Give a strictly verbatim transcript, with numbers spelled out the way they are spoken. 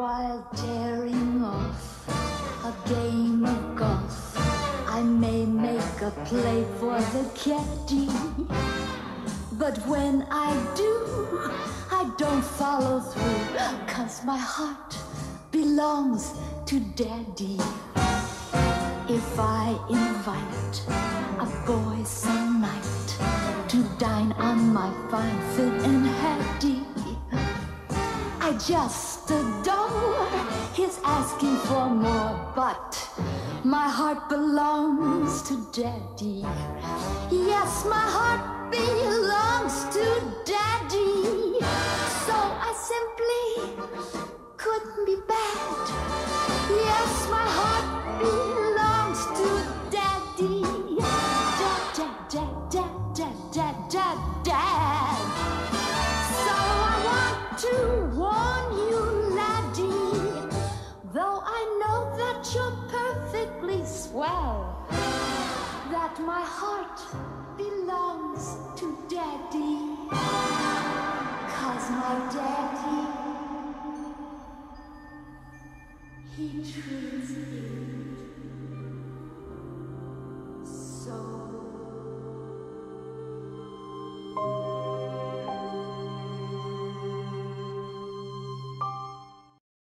While tearing off a game of golf, I may make a play for the caddy, but when I do, I don't follow through, 'cause my heart belongs to Daddy. If I invite a boy some night to dine on my fine Finn and Hattie, I just adore his asking for more, but my heart belongs to Daddy. Yes, my heart belongs to Daddy. So I simply couldn't be bad. Yes, my heart belongs to Daddy. Dad, dad, dad, dad, dad, dad, dad, dad. So I want to warn you, laddie, though I know that you're perfectly swell, that my heart belongs to Daddy, 'cause my Daddy, he truly